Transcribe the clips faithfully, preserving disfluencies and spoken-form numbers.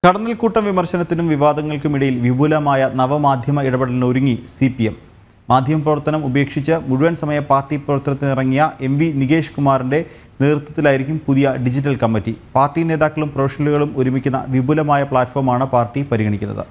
കടന്നൽക്കൂട്ടം വിമർശനത്തിനും വിവാദങ്ങൾക്കുമിടയിൽ വിപുലമായ നവമാധ്യമ ഇടപെടലിന് ഒരുങ്ങി C P M. മാധ്യമപ്രവർത്തനം ഉപേക്ഷിച്ച് മുഴുവൻ സമയ പാർട്ടി പ്രവർത്തനത്തിനിറങ്ങിയ എം വി നികേഷ് കുമാറിൻ്റെ നേതൃത്വത്തിലായിരിക്കും പുതിയ ഡിജിറ്റൽ കമ്മിറ്റി. പാർട്ടി നേതാക്കളും പ്രൊഫഷണലുകളും ഒരുമിക്കുന്ന വിപുലമായ പ്ലാറ്റ്ഫോമാണ് പാർട്ടി പരിഗണിക്കുന്നത്.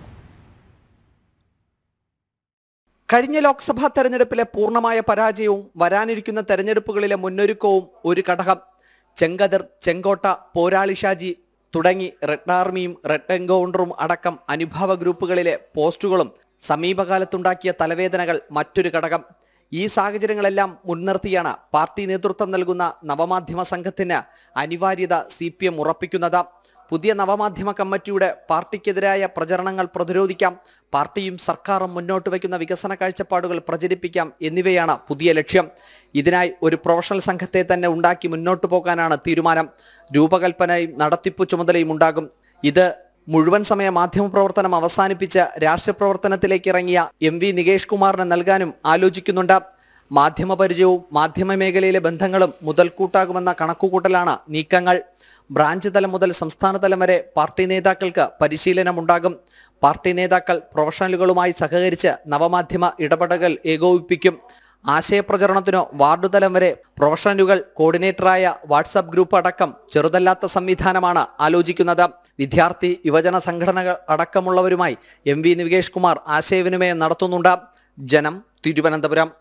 കഴിഞ്ഞ ലോക്സഭാ തെരഞ്ഞെടുപ്പിലെ പൂർണ്ണമായ പരാജയവും വരാനിരിക്കുന്ന തെരഞ്ഞെടുപ്പുകളിലെ മുന്നൊരുക്കവും ഒരു ഘടകം. ചെങ്കതിർ, ചെങ്കോട്ട, പോരാളി ഷാജി തുടങ്ങി റെഡ് ആർമിയും റെഡ് എൻകൗണ്ടറും അടക്കം അനുഭാവ ഗ്രൂപ്പുകളിലെ പോസ്റ്റുകളും സമീപകാലത്തുണ്ടാക്കിയ തലവേദനകൾ മറ്റൊരു ഘടകം. ഈ സാഹചര്യങ്ങളെല്ലാം മുൻനിർത്തിയാണ് പാർട്ടി നേതൃത്വം നൽകുന്ന നവമാധ്യമ സംഘത്തിന് അനിവാര്യത സി പി എം ഉറപ്പിക്കുന്നത്. പുതിയ നവമാധ്യമ കമ്മിറ്റിയുടെ പാർട്ടിക്കെതിരായ പ്രചരണങ്ങൾ പ്രതിരോധിക്കാം, പാർട്ടിയും സർക്കാരും മുന്നോട്ട് വയ്ക്കുന്ന വികസന കാഴ്ചപ്പാടുകൾ പ്രചരിപ്പിക്കാം എന്നിവയാണ് പുതിയ ലക്ഷ്യം. ഇതിനായി ഒരു പ്രൊഫഷണൽ സംഘത്തെ തന്നെ ഉണ്ടാക്കി മുന്നോട്ട് പോകാനാണ് തീരുമാനം. രൂപകൽപ്പനയും നടത്തിപ്പു ചുമതലയും ഉണ്ടാകും. ഇത് മുഴുവൻ സമയ മാധ്യമപ്രവർത്തനം അവസാനിപ്പിച്ച് രാഷ്ട്രീയ പ്രവർത്തനത്തിലേക്ക് ഇറങ്ങിയ എം വി നികേഷ് കുമാറിന് നൽകാനും ആലോചിക്കുന്നുണ്ട്. മാധ്യമ പരിചയവും മാധ്യമ മേഖലയിലെ ബന്ധങ്ങളും മുതൽക്കൂട്ടാകുമെന്ന കണക്കുകൂട്ടലാണ് നീക്കങ്ങൾ. ബ്രാഞ്ച് തലം മുതൽ സംസ്ഥാന തലം വരെ പാർട്ടി നേതാക്കൾക്ക് പരിശീലനമുണ്ടാകും. പാർട്ടി നേതാക്കൾ പ്രൊഫഷണലുകളുമായി സഹകരിച്ച് നവമാധ്യമ ഇടപെടലുകൾ ഏകോപിപ്പിക്കും. ആശയപ്രചരണത്തിനോ വാർഡു തലം വരെ പ്രൊഫഷണലുകൾ കോർഡിനേറ്ററായ വാട്സാപ്പ് ഗ്രൂപ്പ് അടക്കം ചെറുതല്ലാത്ത സംവിധാനമാണ് ആലോചിക്കുന്നത്. വിദ്യാർത്ഥി യുവജന സംഘടനകൾ അടക്കമുള്ളവരുമായി എം വി നികേഷ് കുമാർ ആശയവിനിമയം നടത്തുന്നുണ്ട്. ജനം, തിരുവനന്തപുരം.